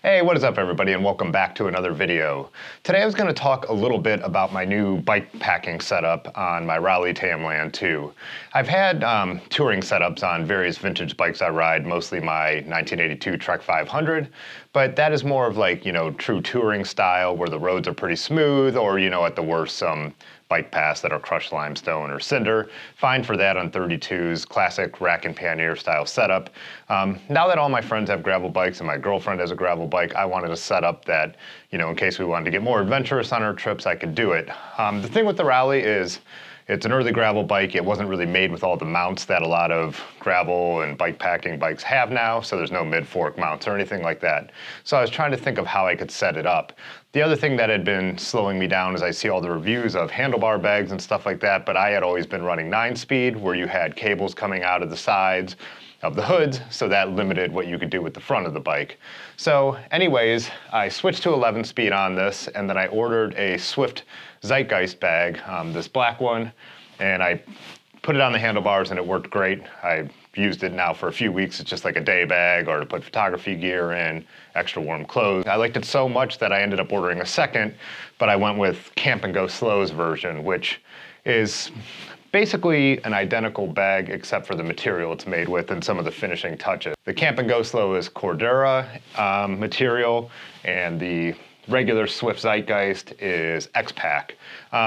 Hey, what is up everybody, and welcome back to another video. Today I was going to talk a little bit about my new bike packing setup on my Raleigh Tamland 2. I've had touring setups on various vintage bikes I ride, mostly my 1982 Trek 500, but that is more of like, true touring style where the roads are pretty smooth or, at the worst, some bike paths that are crushed limestone or cinder. Fine for that on 32s, classic rack and pannier style setup. Now that all my friends have gravel bikes and my girlfriend has a gravel bike, I wanted a setup that, in case we wanted to get more adventurous on our trips, I could do it. The thing with the Raleigh is it's an early gravel bike. It wasn't really made with all the mounts that a lot of gravel and bike packing bikes have now, so there's no mid-fork mounts or anything like that. So I was trying to think of how I could set it up. The other thing that had been slowing me down is I see all the reviews of handlebar bags and stuff like that, but I had always been running 9-speed where you had cables coming out of the sides of the hoods, so that limited what you could do with the front of the bike. So anyways, I switched to 11-speed on this, and then I ordered a Swift Zeitgeist bag, this black one, and I put it on the handlebars and it worked great. I've used it now for a few weeks. It's just like a day bag or to put photography gear in, extra warm clothes. I liked it so much that I ended up ordering a second, but I went with Camp and Go Slow's version, which is basically an identical bag except for the material it's made with and some of the finishing touches. The Camp and Go Slow is Cordura material, and the regular Swift Zeitgeist is X Pac.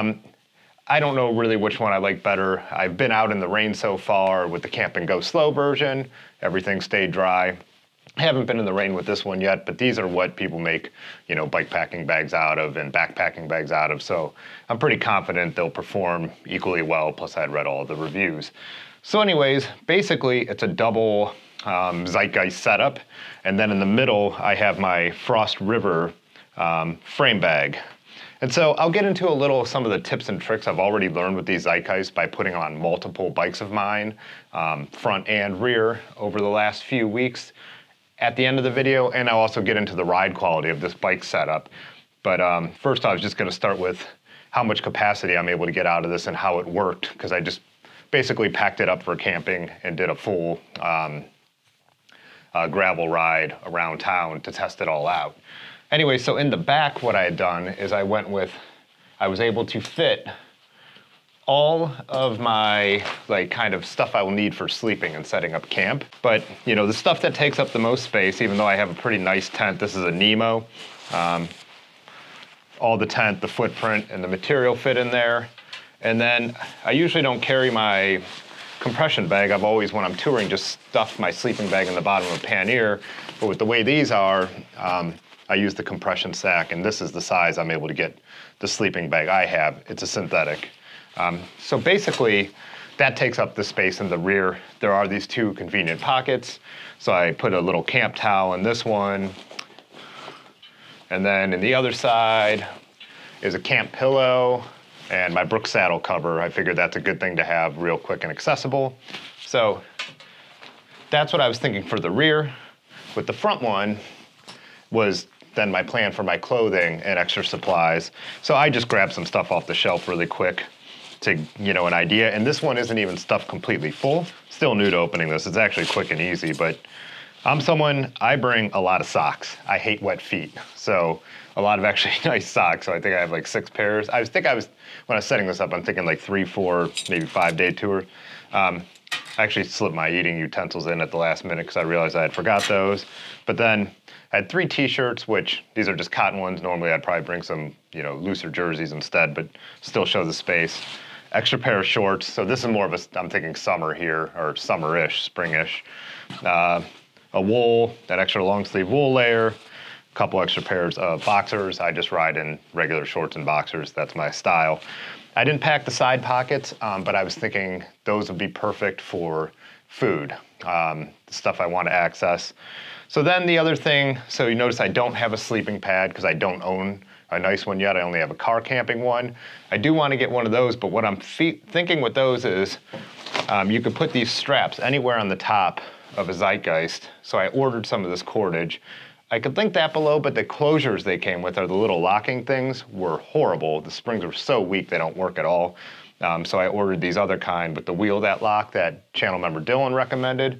I don't know really which one I like better. I've been out in the rain so far with the Camp and Go Slow version. Everything stayed dry. I haven't been in the rain with this one yet, but these are what people make, bike packing bags out of and backpacking bags out of. So I'm pretty confident they'll perform equally well. Plus I'd read all the reviews. So anyways, basically it's a double Zeitgeist setup. And then in the middle, I have my Frost River frame bag. And so I'll get into some of the tips and tricks I've already learned with these Zeitgeists by putting on multiple bikes of mine, front and rear, over the last few weeks at the end of the video, and I'll also get into the ride quality of this bike setup. But first I was just gonna start with how much capacity I'm able to get out of this and how it worked, because I just basically packed it up for camping and did a full gravel ride around town to test it all out. Anyway, so in the back, what I had done is I was able to fit all of my kind of stuff I will need for sleeping and setting up camp. But the stuff that takes up the most space, even though I have a pretty nice tent, this is a Nemo. All the tent, the footprint, and the material fit in there. And then I usually don't carry my compression bag. I've always, when I'm touring, just stuff my sleeping bag in the bottom of a pannier. But with the way these are, I use the compression sack, and this is the size I'm able to get the sleeping bag I have. It's a synthetic. So basically, that takes up the space in the rear. There are these two convenient pockets. So I put a little camp towel in this one. And then in the other side is a camp pillow and my Brooks saddle cover. I figured that's a good thing to have real quick and accessible. So that's what I was thinking for the rear. With the front one was then my plan for my clothing and extra supplies. So I just grabbed some stuff off the shelf really quick to, an idea. And this one isn't even stuffed completely full. Still new to opening this. It's actually quick and easy, but I bring a lot of socks. I hate wet feet. So a lot of actually nice socks. So I think I have like 6 pairs. When I was setting this up, I'm thinking like 3, 4, maybe 5-day tour. I actually slipped my eating utensils in at the last minute because I realized I had forgot those. But then I had 3 t-shirts, which these are just cotton ones. Normally I'd probably bring some, looser jerseys instead, but still show the space. Extra pair of shorts. So this is more of I'm thinking summer here, or summer-ish, spring-ish. A wool, that extra long sleeve wool layer. A couple extra pairs of boxers. I just ride in regular shorts and boxers. That's my style. I didn't pack the side pockets, but I was thinking those would be perfect for food, the stuff I want to access. So then the other thing, so you notice I don't have a sleeping pad because I don't own a nice one yet. I only have a car camping one. I do want to get one of those, but what I'm thinking with those is you could put these straps anywhere on the top of a Zeitgeist. So I ordered some of this cordage. I could link that below, but the closures they came with, are the little locking things, were horrible. The springs were so weak they don't work at all. So I ordered these other kind with the wheel that lock that channel member Dylan recommended.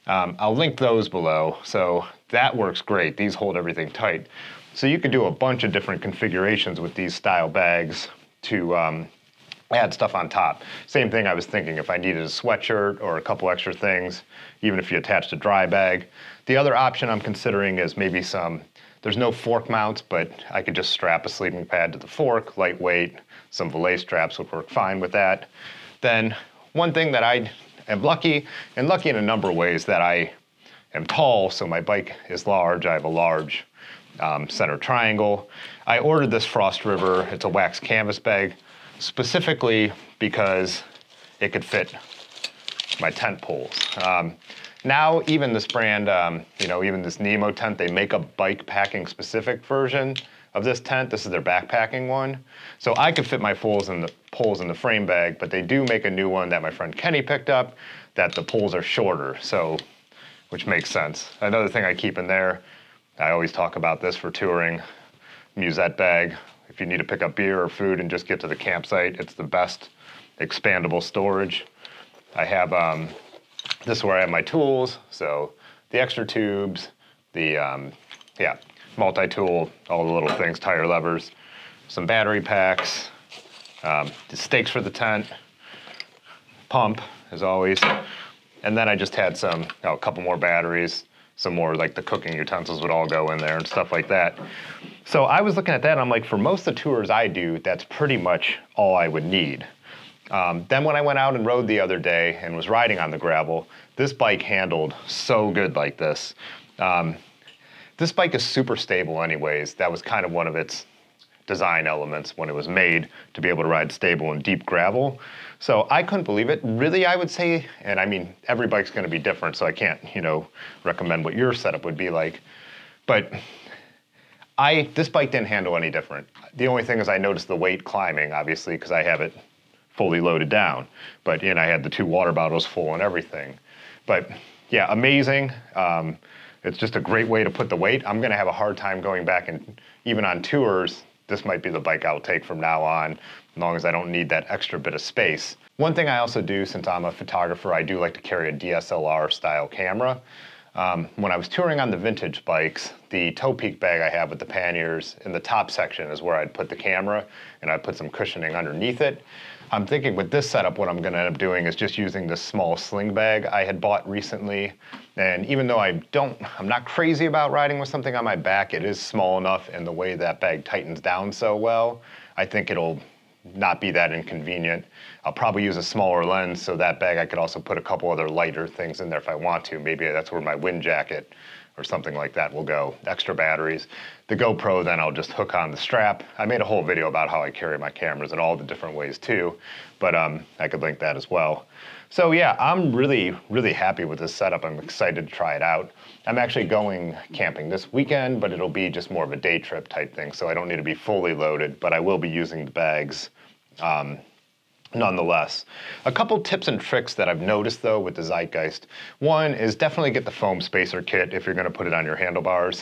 I'll link those below. So that works great. These hold everything tight. So you could do a bunch of different configurations with these style bags to add stuff on top. Same thing I was thinking, if I needed a sweatshirt or a couple extra things, even if you attached a dry bag. The other option I'm considering is maybe there's no fork mounts, but I could just strap a sleeping pad to the fork, lightweight, some Voile Straps would work fine with that. Then one thing that I am lucky in a number of ways, that I am tall, so my bike is large. I have a large center triangle. I ordered this Frost River, it's a wax canvas bag, specifically because it could fit my tent poles. Now even this brand, even this Nemo tent, they make a bike packing specific version of this tent. This is their backpacking one. So I could fit my poles in the frame bag, but they do make a new one that my friend Kenny picked up that the poles are shorter, so, which makes sense. Another thing I keep in there, I always talk about this for touring, musette bag. If you need to pick up beer or food and just get to the campsite, it's the best expandable storage. I have, this is where I have my tools, so the extra tubes, the, multi-tool, all the little things, tire levers, some battery packs, the stakes for the tent, pump, as always, and then I just had a couple more batteries, some more like the cooking utensils would all go in there and stuff like that. So I was looking at that and I'm like, for most of the tours I do, that's pretty much all I would need. Then when I went out and rode the other day and was riding on the gravel, this bike handled so good like this. This bike is super stable anyways. That was kind of one of its design elements when it was made, to be able to ride stable in deep gravel. So I couldn't believe it. Really, I would say, and I mean, every bike's gonna be different, so I can't, recommend what your setup would be like. But this bike didn't handle any different. The only thing is I noticed the weight climbing, obviously, because I have it fully loaded down. But I had the 2 water bottles full and everything. But yeah, amazing. It's just a great way to put the weight. I'm gonna have a hard time going back, and even on tours, this might be the bike I'll take from now on, as long as I don't need that extra bit of space. One thing I also do, since I'm a photographer, I do like to carry a DSLR style camera. When I was touring on the vintage bikes, the toe peak bag I have with the panniers in the top section is where I'd put the camera, and I'd put some cushioning underneath it. I'm thinking with this setup, what I'm gonna end up doing is just using this small sling bag I had bought recently. And even though I'm not crazy about riding with something on my back, it is small enough, and the way that bag tightens down so well, I think it'll not be that inconvenient. I'll probably use a smaller lens, so that bag I could also put a couple other lighter things in there if I want to. Maybe that's where my wind jacket or something like that will go, extra batteries. The GoPro, then I'll just hook on the strap. I made a whole video about how I carry my cameras and all the different ways too, but I could link that as well. So yeah, I'm really, really happy with this setup. I'm excited to try it out. I'm actually going camping this weekend, but it'll be just more of a day trip type thing, so I don't need to be fully loaded, but I will be using the bags nonetheless. A couple tips and tricks that I've noticed though with the Zeitgeist. One is definitely get the foam spacer kit if you're gonna put it on your handlebars.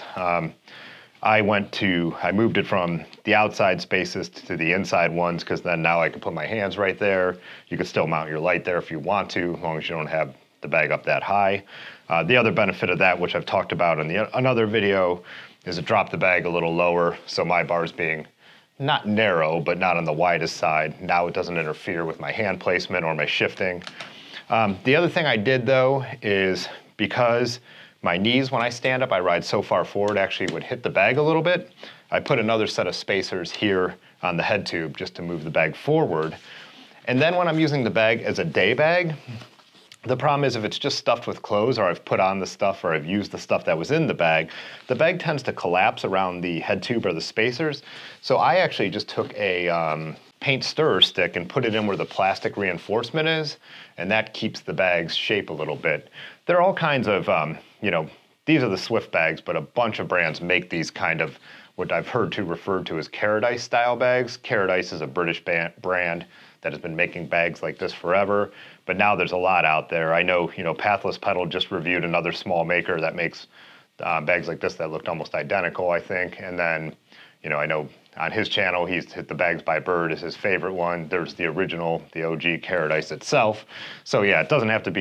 I moved it from the outside spaces to the inside ones, because then now I can put my hands right there. You can still mount your light there if you want to, as long as you don't have the bag up that high. The other benefit of that, which I've talked about in another video, is to drop the bag a little lower, so my bars being not narrow, but not on the widest side. Now it doesn't interfere with my hand placement or my shifting. The other thing I did though is, because my knees, when I stand up, I ride so far forward, actually would hit the bag a little bit, I put another set of spacers here on the head tube just to move the bag forward. And then when I'm using the bag as a day bag, the problem is if it's just stuffed with clothes, or I've put on the stuff, or I've used the stuff that was in the bag tends to collapse around the head tube or the spacers. So I actually just took a paint stirrer stick and put it in where the plastic reinforcement is, and that keeps the bag's shape a little bit. There are all kinds of, these are the Swift bags, but a bunch of brands make these kind of, what I've heard referred to as carradice style bags. Carradice is a British brand that has been making bags like this forever, but now there's a lot out there. I know, Pathless Pedal just reviewed another small maker that makes bags like this that looked almost identical, I think. And then, I know on his channel, he's hit the Bags by Bird is his favorite one. There's the original, the OG Carradice itself. So yeah, it doesn't have to be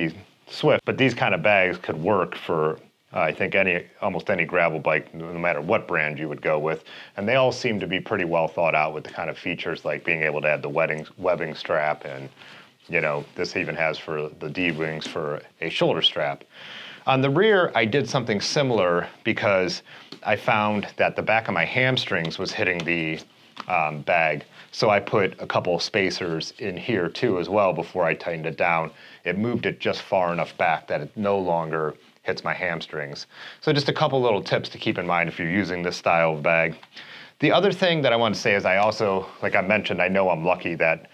Swift, but these kind of bags could work for I think almost any gravel bike, no matter what brand you would go with. And they all seem to be pretty well thought out with the kind of features like being able to add the webbing strap, and this even has for the D-wings for a shoulder strap. On the rear, I did something similar because I found that the back of my hamstrings was hitting the bag. So I put a couple of spacers in here too as well before I tightened it down. It moved it just far enough back that it no longer hits my hamstrings. So just a couple little tips to keep in mind if you're using this style of bag. The other thing that I want to say is I also, like I mentioned, I know I'm lucky that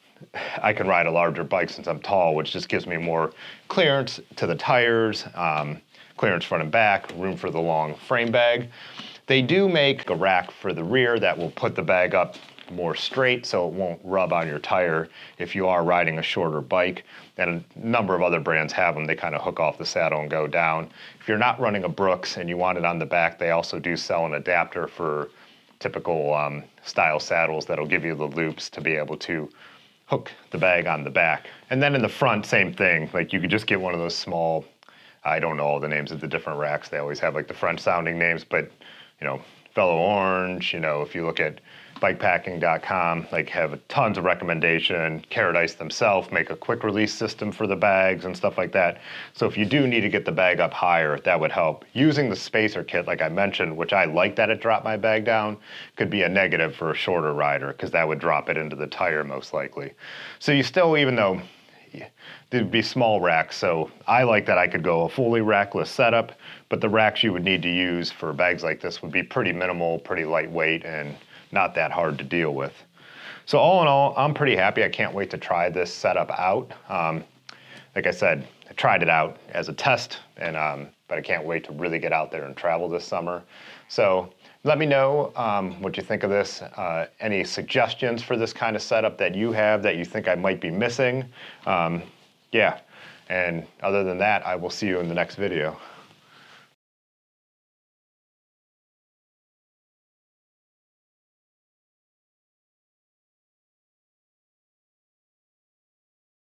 I can ride a larger bike since I'm tall, which just gives me more clearance to the tires, clearance front and back, room for the long frame bag. They do make a rack for the rear that will put the bag up more straight so it won't rub on your tire if you are riding a shorter bike. And a number of other brands have them. They kind of hook off the saddle and go down. If you're not running a Brooks and you want it on the back, they also do sell an adapter for typical style saddles that'll give you the loops to be able to hook the bag on the back. And then in the front, same thing. Like you could just get one of those small, I don't know all the names of the different racks. They always have like the French sounding names, but Fellow Orange, if you look at BikePacking.com, like have tons of recommendation. Carradice themselves make a quick release system for the bags and stuff like that. So if you do need to get the bag up higher, that would help. Using the spacer kit, like I mentioned, which I like that it dropped my bag down, could be a negative for a shorter rider because that would drop it into the tire most likely. So you still, even though there'd be small racks, so I like that I could go a fully rackless setup, but the racks you would need to use for bags like this would be pretty minimal, pretty lightweight, and not that hard to deal with. So all in all, I'm pretty happy. I can't wait to try this setup out. Like I said, I tried it out as a test, and but I can't wait to really get out there and travel this summer. So let me know what you think of this. Any suggestions for this kind of setup that you have that you think I might be missing? Yeah, and other than that, I will see you in the next video.